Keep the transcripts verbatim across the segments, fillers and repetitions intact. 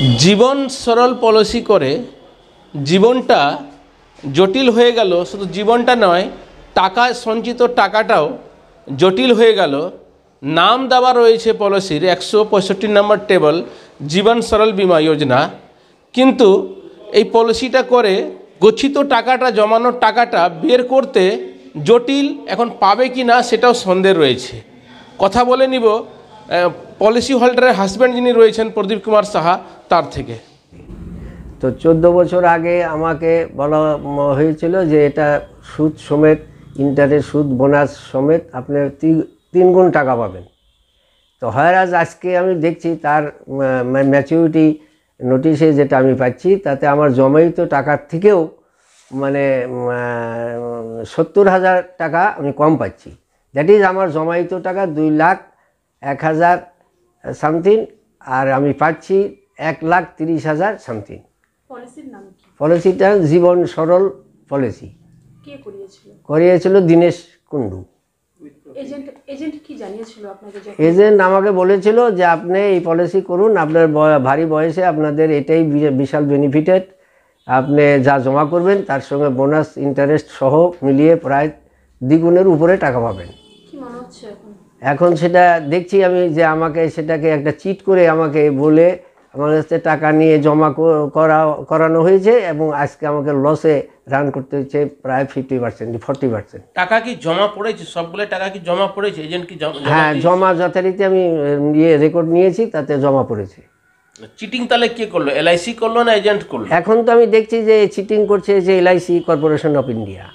জীবন সরল পলিসি করে জীবনটা জটিল হয়ে গেল। শুধু জীবনটা নয়, টাকা সঞ্চিত টাকাটাও জটিল হয়ে গেল। নাম দেওয়া রয়েছে পলিসির একশো পঁয়ষট্টি নম্বর টেবল জীবন সরল বীমা যোজনা, কিন্তু এই পলিসিটা করে গচ্ছিত টাকাটা, জমানোর টাকাটা বের করতে জটিল। এখন পাবে কি না সেটাও সন্দেহ রয়েছে। কথা বলে নিব পলিসি হোল্ডারের হাজব্যান্ড যিনি রয়েছেন প্রদীপ কুমার সাহা, তার থেকে। তো চোদ্দো বছর আগে আমাকে বলা হয়েছিল যে এটা সুদ সমেত, ইন্টারেস্ট সুদ বোনাস সমেত আপনি তিন গুণ টাকা পাবেন। তো হয় আজ আজকে আমি দেখছি তার ম্যাচুরিটি নোটিশে যেটা আমি পাচ্ছি তাতে আমার জমায়িত টাকার থেকেও মানে সত্তর হাজার টাকা আমি কম পাচ্ছি। দ্যাট ইজ আমার জমায়িত টাকা দুই লাখ এক হাজার সামথিং, আর আমি পাচ্ছি এক লাখ তিরিশ হাজার সামথিং। পলিসির নাম কি? পলিসিটা জীবন সরল পলিসি। কে করিয়েছিল? করিয়েছিল দীনেশ কুন্ডু। এজেন্ট এজেন্ট কি জানিয়েছিল আপনাকে? এজেন্ট আমাকে বলেছিল যে আপনি এই পলিসি করুন, আপনার ভারী বয়সে আপনাদের এটাই বিশাল বেনিফিটেড, আপনি যা জমা করবেন তার সঙ্গে বোনাস ইন্টারেস্ট সহ মিলিয়ে প্রায় দ্বিগুণের উপরে টাকা পাবেন। কি মনে হচ্ছে এখন? এখন সেটা দেখছি আমি যে আমাকে সেটাকে একটা চিট করে আমাকে বলে আমার কাছে টাকা নিয়ে জমা করা করানো হয়েছে এবং আজকে আমাকে লসে রান করতে হচ্ছে প্রায় ফিফটি পার্সেন্ট ফর্টি পার্সেন্ট। টাকা কি জমা পড়েছে? সবগুলো টাকা কি জমা পড়েছে? এজেন্ট কি? হ্যাঁ, জমা যথারীতি আমি ইয়ে রেকর্ড নিয়েছি, তাতে জমা পড়েছে। চিটিং তাহলে কে করলো? এলআইসি করলো না এজেন্ট করলো? এখন তো আমি দেখছি যে চিটিং করছে যে এলআইসি কর্পোরেশন অফ ইন্ডিয়া।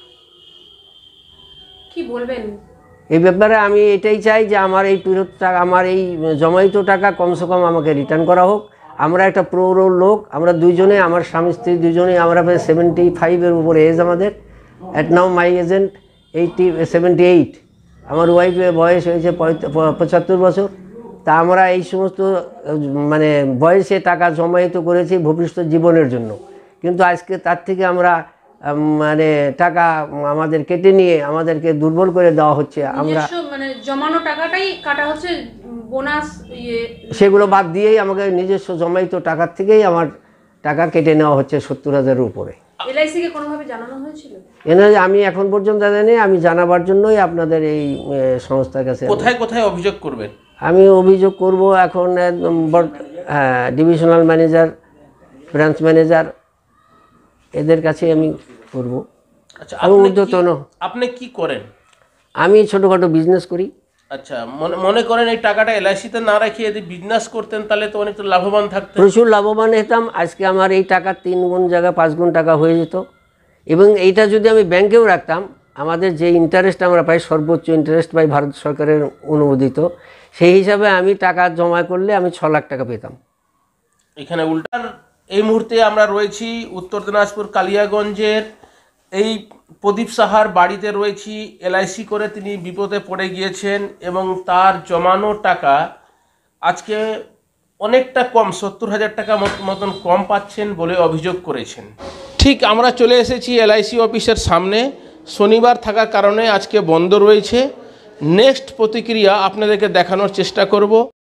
কি বলবেন এই ব্যাপারে? আমি এটাই চাই যে আমার এই ফেরত টাকা, আমার এই জমায়িত টাকা কমসে কম আমাকে রিটার্ন করা হোক। আমরা একটা প্রৌঢ় লোক, আমরা দুইজনে, আমার স্বামী স্ত্রী দুজনেই আমরা প্রায় সেভেন্টি ফাইভের উপরে এজ আমাদের। At now my agent eighty seventy eight, আমার ওয়াইফের বয়স হয়েছে পঁচাত্তর বছর। তা আমরা এই সমস্ত মানে বয়সে টাকা জমায়িত করেছি ভবিষ্যৎ জীবনের জন্য, কিন্তু আজকে তার থেকে আমরা মানে টাকা আমাদের কেটে নিয়ে আমাদেরকে দুর্বল করে দেওয়া হচ্ছে। আমরা মানে জমানো টাকাটাই কাটা হচ্ছে, বোনাস ইয়ে সেগুলো বাদ দিয়েই আমাকে নিজস্ব জমায়িত টাকার থেকেই আমার টাকা কেটে নেওয়া হচ্ছে সত্তর হাজারের উপরে। এলআইসি কে কোনোভাবে জানানো হয়েছিল? এনে আমি এখন পর্যন্ত জানি, আমি জানাবার জন্যই আপনাদের এই সংস্থার কাছে। কোথায় কোথায় অভিযোগ করবেন? আমি অভিযোগ করব এখন হ্যাঁ ডিভিশনাল ম্যানেজার, ব্রাঞ্চ ম্যানেজার, এদের কাছে আমি করব। আচ্ছা, আমি ঊর্ধ্বতন। আপনি কি করেন? আমি ছোটোখাটো বিজনেস করি। আচ্ছা, মনে মনে করেন এই টাকাটা এলআইসিতে না রেখে যদি বিজনেস করতেন তাহলে তো অনেক লাভবান থাকতেন। প্রচুর লাভবান হতাম। আজকে আমার এই টাকা তিন গুণ জায়গা পাঁচ গুণ টাকা হয়ে যেত। এবং এইটা যদি আমি ব্যাংকেও রাখতাম, আমাদের যে ইন্টারেস্ট আমরা পাই, সর্বোচ্চ ইন্টারেস্ট পাই ভারত সরকারের অনুমোদিত, সেই হিসাবে আমি টাকা জমা করলে আমি ছ লাখ টাকা পেতাম। এখানে উল্টার এই মুহূর্তে আমরা রয়েছি উত্তর দিনাজপুর কালিয়াগঞ্জের এই প্রদীপ সাহার বাড়িতে রয়েছি। এলআইসি করে তিনি বিপদে পড়ে গিয়েছেন এবং তার জমানো টাকা আজকে অনেকটা কম, সত্তর হাজার টাকা মতন কম পাচ্ছেন বলে অভিযোগ করেছেন। ঠিক আমরা চলে এসেছি এলআইসি অফিসের সামনে। শনিবার থাকার কারণে আজকে বন্ধ রয়েছে। নেক্সট প্রতিক্রিয়া আপনাদেরকে দেখানোর চেষ্টা করব।